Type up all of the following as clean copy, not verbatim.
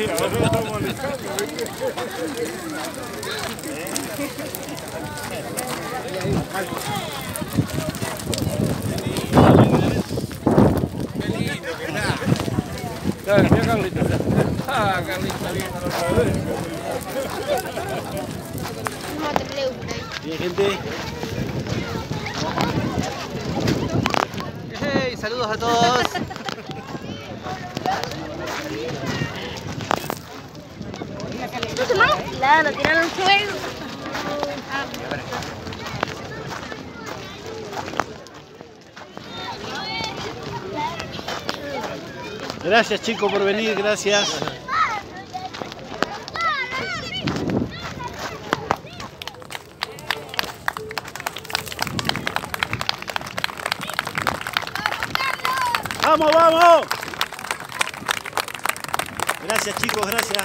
ahora está molestando. Qué lindo que está. Mira Carlitos. Ah, Carlitos, bien. Bien, gente. Hey, saludos a todos. Claro, tiraron fuego. Gracias, chicos, por venir. Gracias. ¡Vamos, vamos! Gracias, chicos, gracias.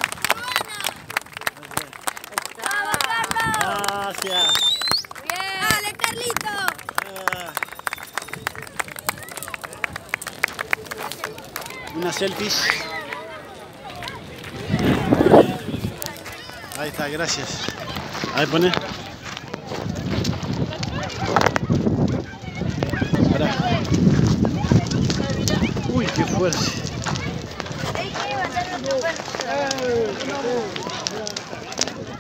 Gracias. Bien. ¡Dale, Carlito! Una selfie. Ahí está, gracias. Ahí pone. Pará. Uy, qué fuerte.